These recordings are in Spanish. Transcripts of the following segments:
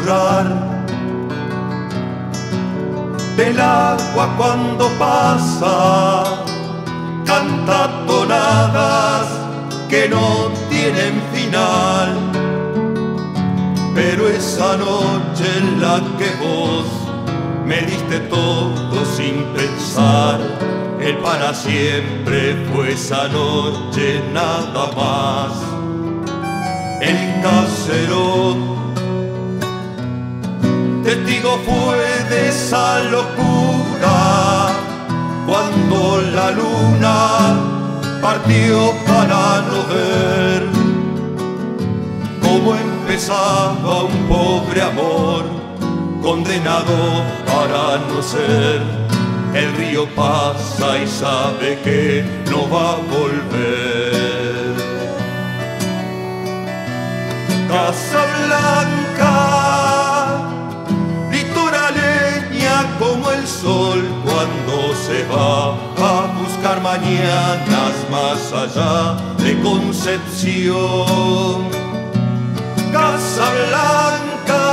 susurrar del agua cuando pasa, canta tonadas que no tienen final. Pero esa noche en la que vos me diste todo sin pensar, el para siempre fue esa noche nada más. El caserón testigo fue de esa locura cuando la luna partió para no ver cómo empezaba un pobre amor condenado para no ser. El río pasa y sabe que no va a volver. Casablanca, litoraleña como el sol cuando se va a buscar mañanas más allá de Concepción. Casablanca,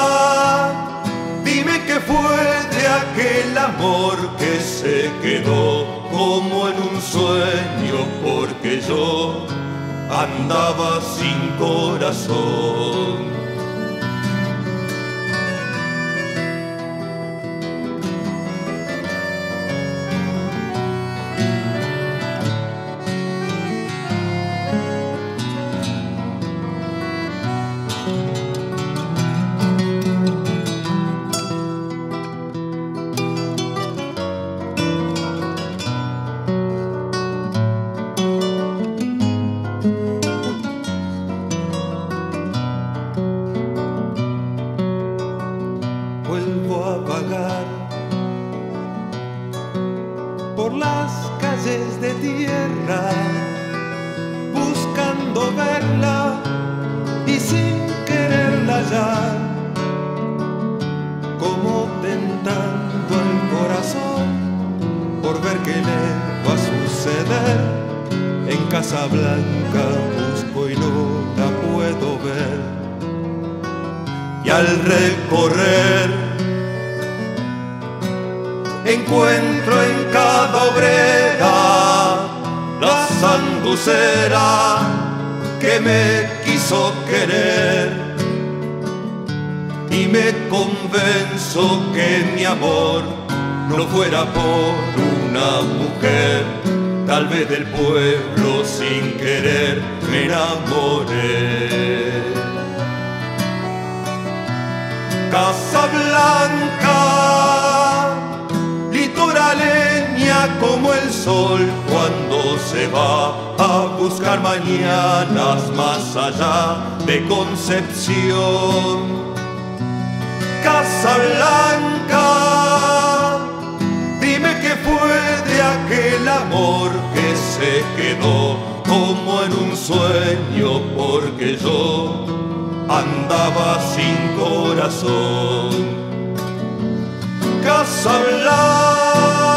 dime qué fue de aquel amor que se quedó como en un sueño, porque yo andaba sin corazón. Por las calles de tierra, buscando verla y sin quererla hallar, como tentando el corazón por ver qué le va a suceder. En Casablanca busco y no la puedo ver, y al recorrer encuentro en cada obrera la sanducera que me quiso querer, y me convenzo que mi amor no fuera por una mujer. Tal vez del pueblo sin querer me enamoré. Casablanca, litoraleña como el sol cuando se va a buscar mañanas más allá de Concepción. Casablanca, dime qué fue de aquel amor que se quedó como en un sueño, porque yo andaba sin corazón. Casablanca.